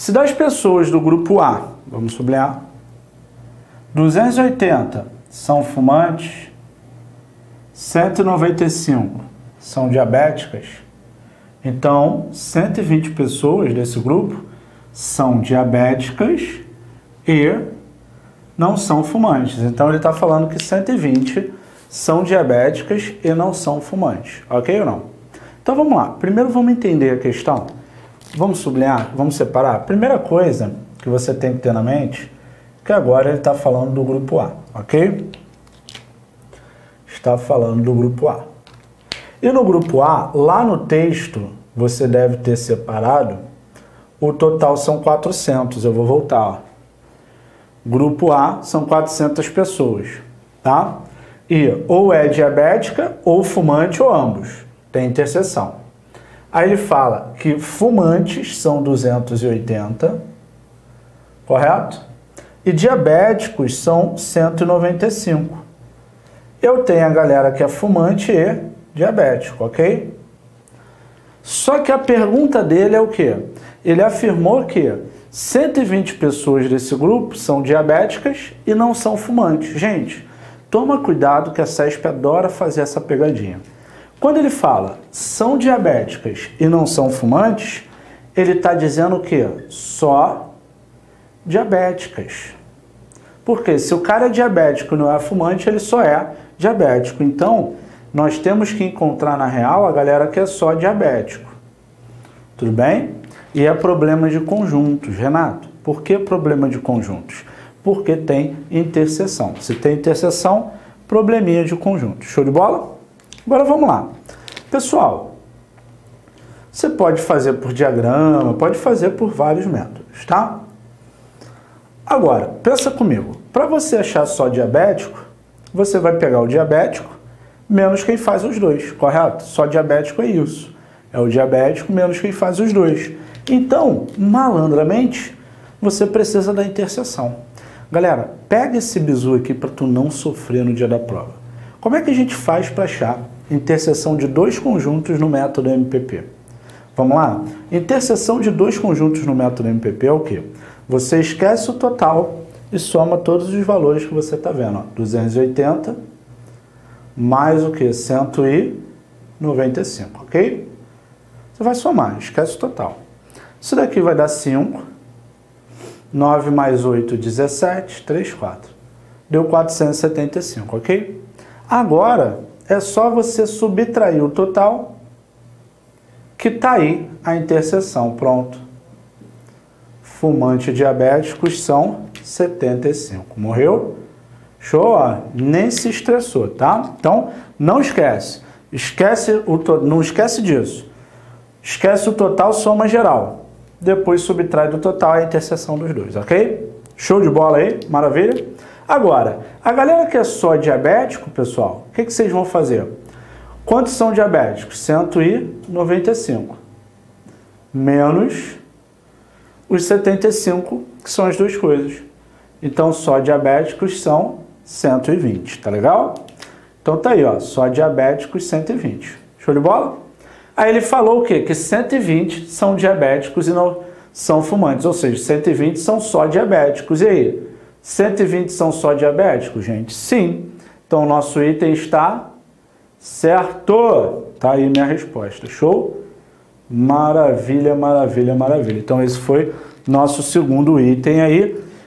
Se das pessoas do grupo A, vamos sublinhar, 280 são fumantes, 195 são diabéticas, então 120 pessoas desse grupo são diabéticas e não são fumantes. Então ele está falando que 120 são diabéticas e não são fumantes, ok ou não? Então vamos lá, primeiro vamos entender a questão, vamos sublinhar, vamos separar. Primeira coisa que você tem que ter na mente, que agora ele está falando do grupo A, ok? Está falando do grupo A. E no grupo A, lá no texto, você deve ter separado, o total são 400, eu vou voltar, ó. Grupo A são 400 pessoas, tá? E ou é diabética, ou fumante, ou ambos. Tem interseção. Aí ele fala que fumantes são 280, correto? E diabéticos são 195. Eu tenho a galera que é fumante e diabético, ok? Só que a pergunta dele é o quê? Ele afirmou que 120 pessoas desse grupo são diabéticas e não são fumantes. Gente, toma cuidado que a CESP adora fazer essa pegadinha. Quando ele fala são diabéticas e não são fumantes, ele está dizendo o quê? Só diabéticas. Porque se o cara é diabético e não é fumante, ele só é diabético. Então, nós temos que encontrar na real a galera que é só diabético. Tudo bem? E é problema de conjuntos, Renato. Por que problema de conjuntos? Porque tem interseção. Se tem interseção, probleminha de conjuntos. Show de bola? Agora vamos lá. Pessoal, você pode fazer por diagrama, pode fazer por vários métodos, tá? Agora, pensa comigo. Para você achar só diabético, você vai pegar o diabético menos quem faz os dois, correto? Só diabético é isso. É o diabético menos quem faz os dois. Então, malandramente, você precisa da interseção. Galera, pega esse bizu aqui para tu não sofrer no dia da prova. Como é que a gente faz para achar interseção de dois conjuntos no método MPP? Vamos lá? Interseção de dois conjuntos no método MPP é o quê? Você esquece o total e soma todos os valores que você está vendo. Ó. 280 mais o que? 195, ok? Você vai somar, esquece o total. Isso daqui vai dar 5. 9 mais 8, 17. 3, 4. Deu 475, ok? Agora, é só você subtrair o total, que está aí a interseção. Pronto. Fumante e diabéticos são 75. Morreu? Show? Ó. Nem se estressou, tá? Então, não esquece. Não esquece disso. Esquece o total, soma geral. Depois subtrai do total a interseção dos dois, ok? Show de bola aí? Maravilha? Agora, a galera que é só diabético, pessoal, o que vocês vão fazer? Quantos são diabéticos? 195. Menos os 75, que são as duas coisas. Então, só diabéticos são 120, tá legal? Então tá aí, ó, só diabéticos 120. Show de bola? Aí ele falou o quê? Que 120 são diabéticos e não são fumantes, ou seja, 120 são só diabéticos. E aí? 120 são só diabéticos, gente? Sim. Então, o nosso item está certo. Tá aí minha resposta. Show? Maravilha, maravilha, maravilha. Então, esse foi nosso segundo item aí.